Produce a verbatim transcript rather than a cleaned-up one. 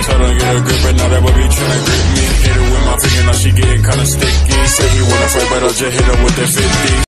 Told her to get a grip, but now that baby tryna grip me. Hit her with my finger, now she getting kinda sticky. Say he wanna fight, but I'll just hit her with that fifty.